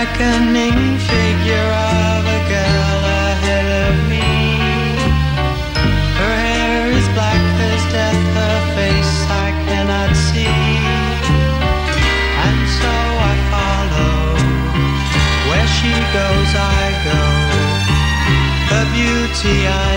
beckoning figure of a girl ahead of me. Her hair is black as death, her face I cannot see. And so I follow, where she goes I go. Her beauty I